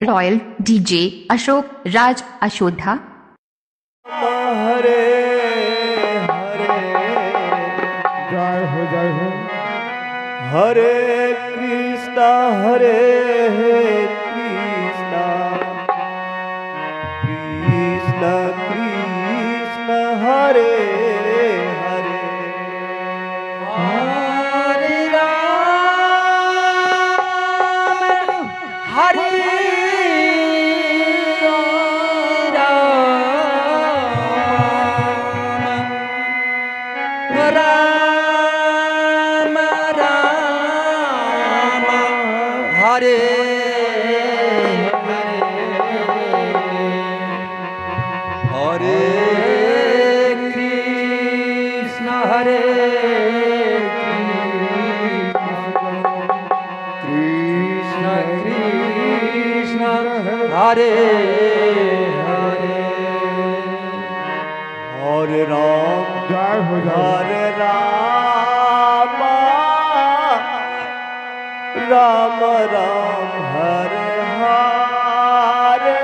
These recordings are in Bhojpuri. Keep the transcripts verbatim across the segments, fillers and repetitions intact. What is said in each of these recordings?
रॉयल डीजे अशोक राज अशोधा। हरे हरे जय हो जय हो। हरे कृष्णा हरे कृष्णा कृष्णा कृष्णा हरे हरे हरे राम हरे राम राम हरे हरे कृष्ण हरे कृष्ण कृष्ण हरे हरे हरे राम जय हो जय हो। हरे राम राम राम हरे हरे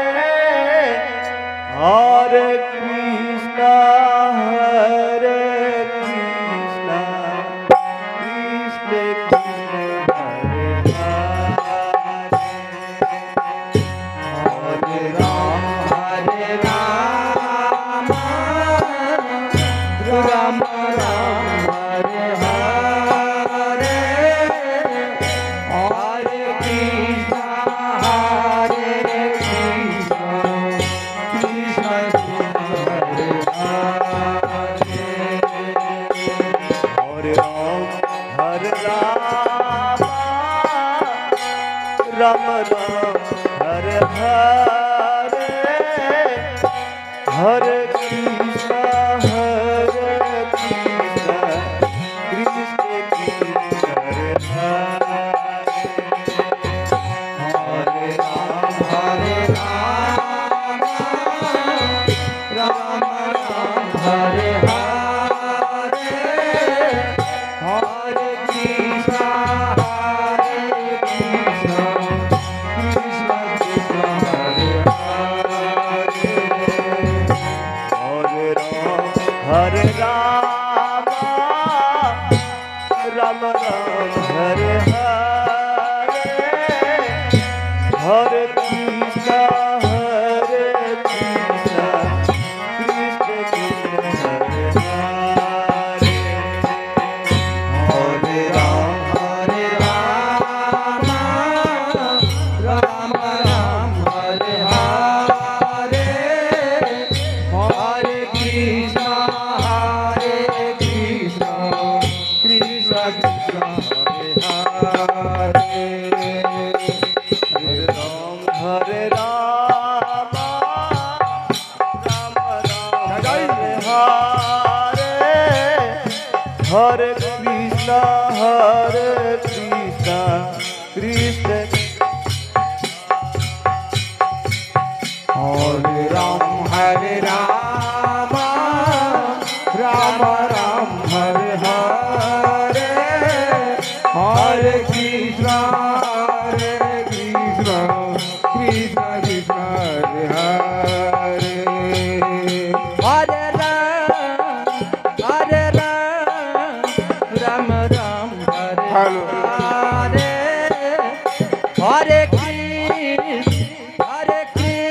हरे कृष्णा हरे कृष्णा कृष्ण कृष्ण हरे हरे हरे राम हरे राम राम राम हरे हरे हरे कृष्ण हरे कृष्ण कृष्ण कृष्ण हरे हरे हरे राम हरे राम राम राम हरे हरे हरे कृष्णा हरे कृष्णा कृष्ण कृष्ण हरे हरे हरे राम हरे राम राम राम हरे हरे हरे कृष्ण हरे कृष्ण कृष्ण कृष्ण हरे हरे हरे राम हरे राम राम राम हरे हरे हरे कृष्णा हरे कृष्णा कृष्ण कृष्ण हरे हरे हरे राम हरे राम राम राम हरे हरे हरे कृष्ण हरे कृष्ण कृष्ण कृष्ण हरे हरे हरे राम हरे राम राम राम हरे हरे हरे कृष्णा हरे कृष्णा कृष्ण हरे राम हरे राम राम राम हरे हरे हरे कृष्ण हरे कृष्ण कृष्ण कृष्ण हरे हरे हरे राम हरे राम राम राम हरे हेलो। हरे हरे कृष्ण हरे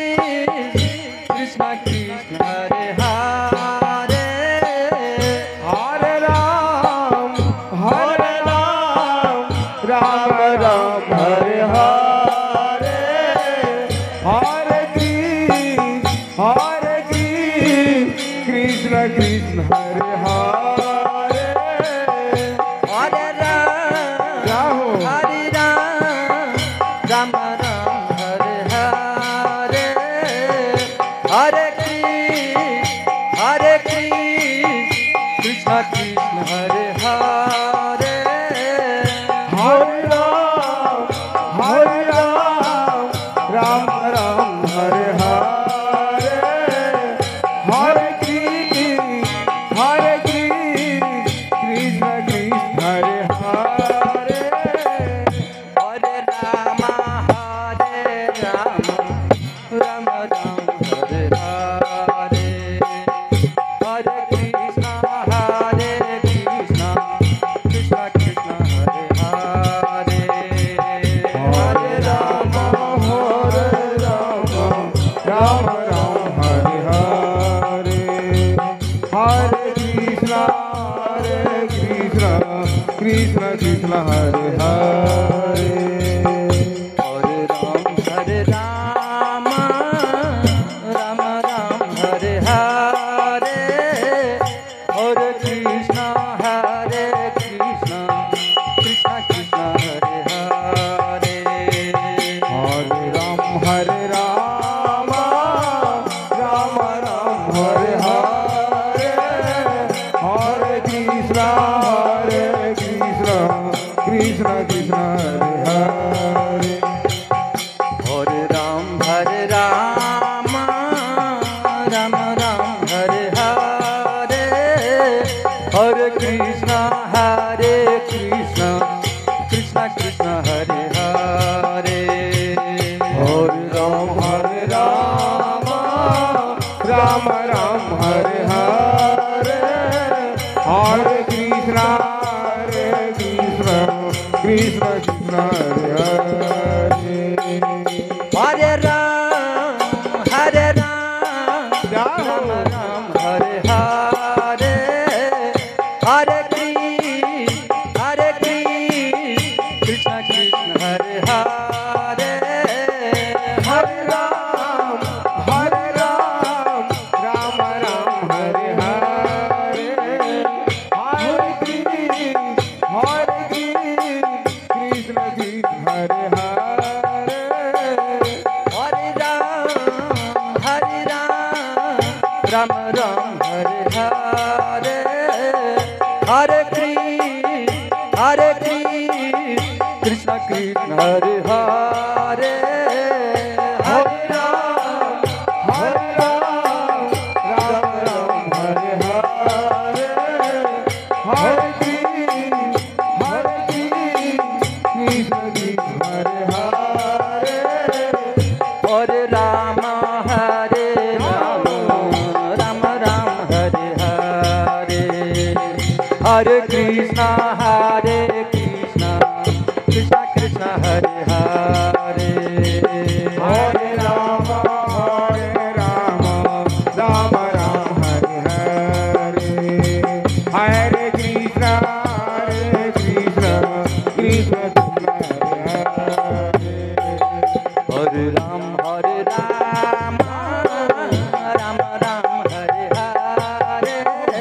कृष्ण कृष्ण हरे हरे हरे राम हरे राम राम राम हरे हरे हरे कृष्ण हरे कृष्ण कृष्ण हरे हरे हरे राम हरे राम राम राम हरे हरे हरे कृष्ण हरे कृष्ण कृष्ण हरे हरे हरे राम हरे राम राम राम हरे हरे हरे कृष्ण हरे कृष्ण कृष्ण हरे हरे हरे राम हरे राम कृष्ण कृष्ण हरे हरे हरे राम हरे राम राम राम हरे हरे हरे कृष्ण हरे कृष्ण कृष्ण कृष्ण हरे हरे हरे राम हरे राम राम राम हरे हरे हरे कृष्ण हरे कृष्ण कृष्ण कृष्ण हरे हरे हरे राम हरे राम राम राम हरे हरे हरे कृष्ण हरे कृष्ण कृष्ण कृष्ण हरे हरे हरे राम हरे राम राम राम हरे हरे हरे कृष्ण हरे कृष्ण कृष्ण कृष्ण हरे हरे हरे राम हरे राम राम राम हरे हरे हरे कृष्ण हरे कृष्ण कृष्ण हरे हरे हरे राम हरे राम राम राम हरे हरे हरे कृष्ण हरे कृष्ण कृष्ण हरे हरे हरे राम हरे राम राम राम हरे हरे हरे कृष्ण हरे कृष्ण कृष्ण हरे हरे हरे राम हरे राम राम राम हरे हरे हरे कृष्ण हरे कृष्ण कृष्ण हरे हरे हरे राम हरे राम राम राम हरे हरे हरे कृष्ण हरे कृष्ण कृष्ण कृष्ण हरे हरे हरे राम हरे राम राम राम हरे हरे हरे कृष्ण हरे कृष्ण कृष्ण कृष्ण हरे हरे हरे राम हरे राम राम राम हरे हरे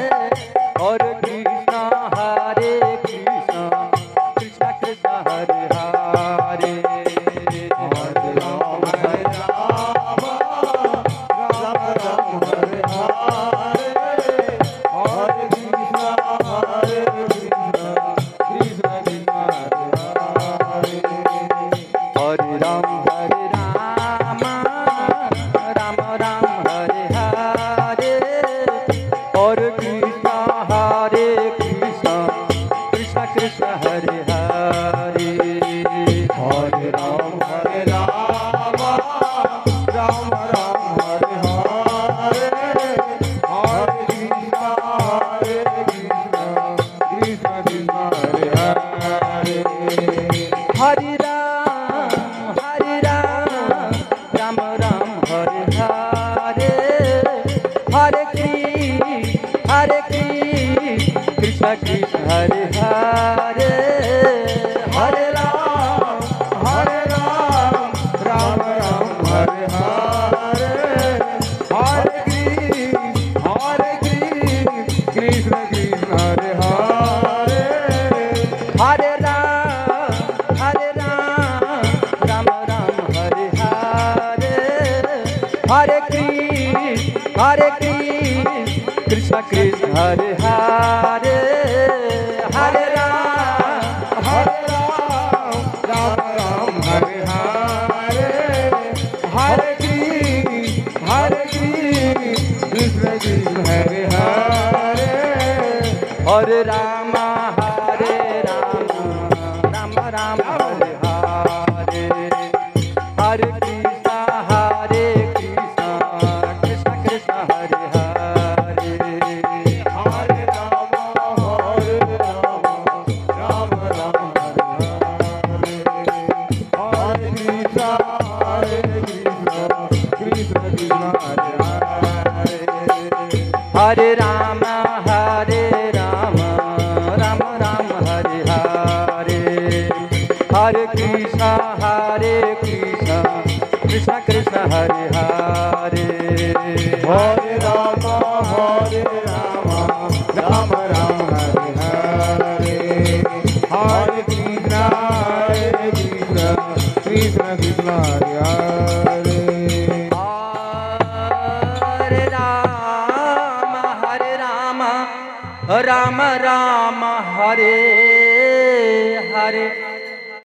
हरे कृष्ण हरे कृष्ण कृष्ण कृष्ण हरे हरे हरे राम हरे राम राम राम हरे हरे हरे कृष्ण हरे कृष्ण कृष्ण कृष्ण हरे हरे हरे राम हरे राम राम राम हरे हरे हरे कृष्ण हरे कृष्ण कृष्ण कृष्ण हरे हरे हरे राम हरे राम राम राम हरे हरे हरे कृष्ण हरे कृष्ण कृष्ण कृष्ण हरे हरे हरे राम हरे राम राम राम हरे हरे हरे कृष्ण हरे कृष्ण कृष्ण हरे हरे हरे राम हरे राम राम राम हरे हरे हरे कृष्ण हरे कृष्ण कृष्ण कृष्ण हरे हरे हरे राम हरे राम राम राम हरे हरे हरे कृष्ण हरे कृष्ण कृष्ण कृष्ण हरे हरे हरे राम हरे राम राम राम हरे हरे हरे कृष्ण हरे कृष्ण कृष्ण कृष्ण हरे हरे हरे राम हरे राम राम राम हरे हरे हरे कृष्ण हरे कृष्ण कृष्ण कृष्ण हरे हरे हरे राम हरे राम राम राम हरे हरे हरे कृष्ण हरे कृष्ण कृष्ण कृष्ण हरे हरे हरे राम हरे राम हरे कृष्ण कृष्ण कृष्ण हरे हरे हरे राम हरे राम राम राम हरे हरे हरे कृष्ण हरे कृष्ण कृष्ण कृष्ण हरे हरे हरे राम हरे राम राम राम हरे हरे